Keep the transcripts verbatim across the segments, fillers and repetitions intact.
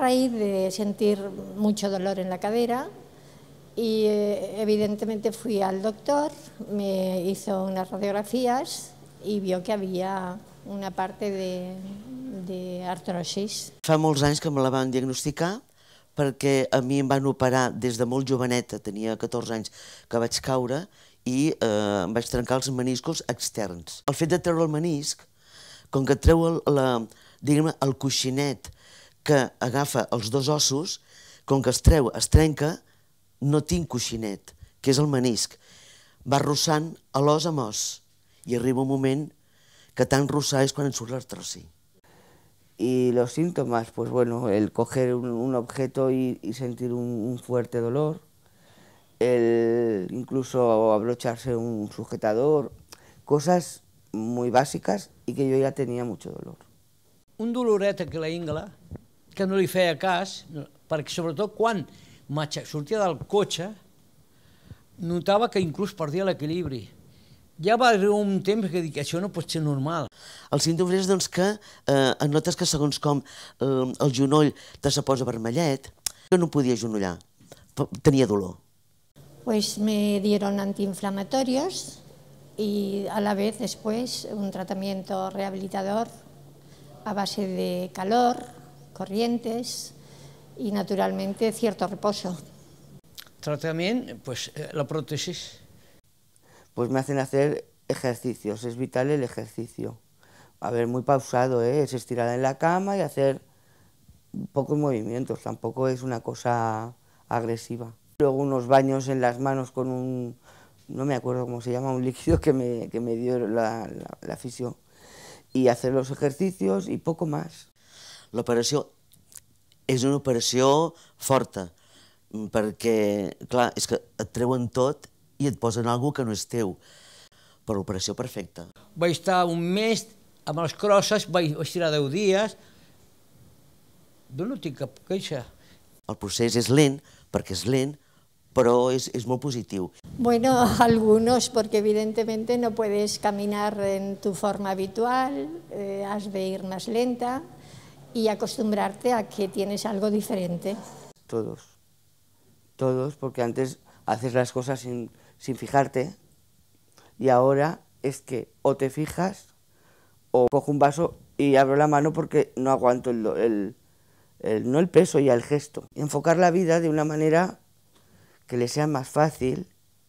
raíz de sentir mucho dolor en la cadera y eh, evidentemente fui al doctor, me hizo unas radiografías y vio que había una parte de, de artrosis. Fa molts anys que me la van diagnosticar perquè a mi em van operar des de molt joveneta, tenia catorze anys que vaig caure i eh, em vaig trencar els meniscos externs. El fet de treure el menisc, com que treu el, la, diguem, el coixinet que agafa els dos ossos, com que es treu, es trenca, no tinc coixinet, que és el menisc. Va rossant a l'os amb os i arriba un moment que tant rossar és quan et surt l'artrosi. Y los síntomas, pues bueno, el coger un, un objeto y, y sentir un, un fuerte dolor, el incluso abrocharse un sujetador, cosas muy bàsiques i que jo ja tenia mucho dolor. Un doloret a la ingla, que no li feia cas, perquè sobretot quan sortia del cotxe, notava que inclús perdia l'equilibri. Ja va arribar un temps que dic, això no pot ser normal. El símptoma és doncs, que eh, notes que segons com eh, el genoll te se posa vermellet, jo no podia agenollar, tenia dolor. Pues me dieron antiinflamatorios y a la vez después un tratamiento rehabilitador a base de calor, corrientes y naturalmente cierto reposo. Tratamiento, pues la prótesis. Pues me hacen hacer ejercicios, es vital el ejercicio. A ver, muy pausado, ¿eh? Es estirar en la cama y hacer pocos movimientos, tampoco es una cosa agresiva. Luego unos baños en las manos con un, no me acuerdo cómo se llama, un líquido que me, que me dio la, la, la fisio. Y hacer los ejercicios y poco más. L'operació és una operació forta, perquè, clar, és que et treuen tot i et posen alguna cosa que no és teu. Però l'operació perfecta. Vaig estar un mes amb les crosses, vaig estirar deu dies, jo no tinc cap queixa. El procés és lent, perquè és lent, pero es, es muy positivo. Bueno, algunos, porque evidentemente no puedes caminar en tu forma habitual, eh, has de ir más lenta y acostumbrarte a que tienes algo diferente. Todos, todos, porque antes haces las cosas sin, sin fijarte y ahora es que o te fijas o cojo un vaso y abro la mano porque no aguanto el, el, el, no el peso, ya el gesto. Enfocar la vida de una manera que le sea más fàcil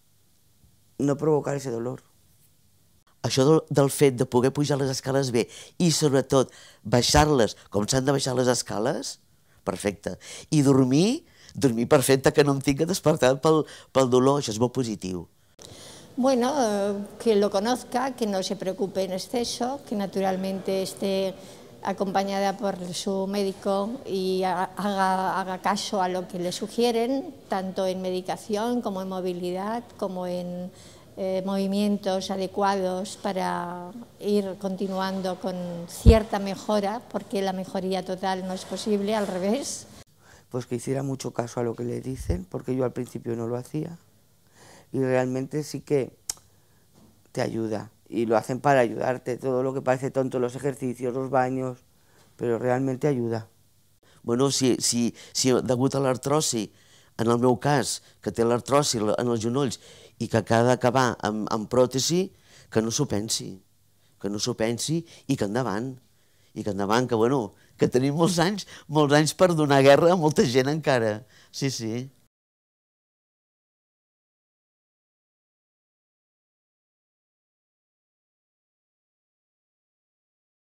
no provocar ese dolor. Això del, del fet de poder pujar les escales bé i sobretot baixar-les com s'han de baixar les escales, perfecte. I dormir, dormir perfecte, que no em tinc que despertar pel, pel dolor, això és molt positiu. Bueno, eh, que lo conozca, que no se preocupe en exceso, que naturalmente esté acompañada por su médico y haga, haga caso a lo que le sugieren, tanto en medicación como en movilidad, como en eh, movimientos adecuados para ir continuando con cierta mejora, porque la mejoría total no es posible, al revés. Pues que hiciera mucho caso a lo que le dicen, porque yo al principio no lo hacía, y realmente sí que te ayuda. Y lo hacen para ayudarte, todo lo que parece tonto, los ejercicios, los baños, però realment ajuda. Bueno, si, si, si degut a l'artrosi, en el meu cas, que té l'artrosi en els genolls i que ha d'acabar amb, amb pròtesi, que no s'ho pensi, que no s'ho pensi i que endavant, i que endavant, que bueno, que tenim molts anys, molts anys per donar guerra a molta gent encara, sí, sí.